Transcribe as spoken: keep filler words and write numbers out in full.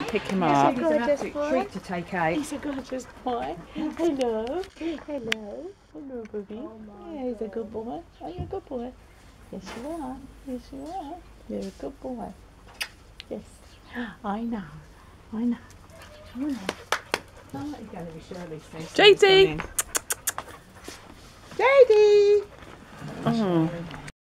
pick him He's up. a gorgeous boy. Treat to take out. He's a gorgeous boy. Hello. Hello. Hello, baby. Oh yeah, he's a good boy. Are you a good boy? Yes, you are. Yes, you are. You're a good boy. Yes. I know. I know. I know. Oh, you're going to be Shirley. Jaydee! Jaydee! Oh.